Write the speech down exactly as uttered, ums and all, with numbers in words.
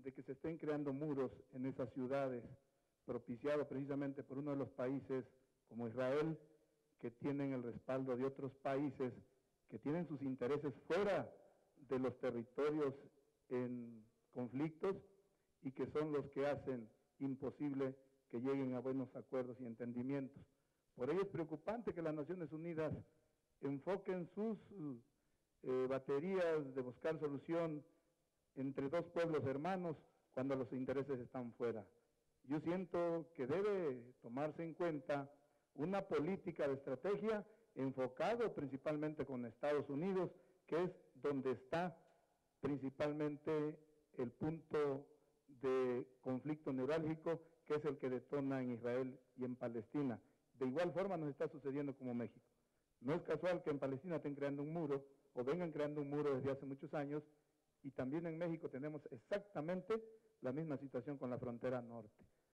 de que se estén creando muros en esas ciudades, propiciado precisamente por uno de los países como Israel, que tienen el respaldo de otros países, que tienen sus intereses fuera de los territorios en conflictos y que son los que hacen imposible que lleguen a buenos acuerdos y entendimientos. Por ello es preocupante que las Naciones Unidas enfoquen sus eh, baterías de buscar solución entre dos pueblos hermanos cuando los intereses están fuera. Yo siento que debe tomarse en cuenta una política de estrategia enfocado principalmente con Estados Unidos, que es donde está principalmente el punto de conflicto neurálgico, que es el que detona en Israel y en Palestina. De igual forma nos está sucediendo como México. No es casual que en Palestina estén creando un muro, o vengan creando un muro desde hace muchos años, y también en México tenemos exactamente la misma situación con la frontera norte.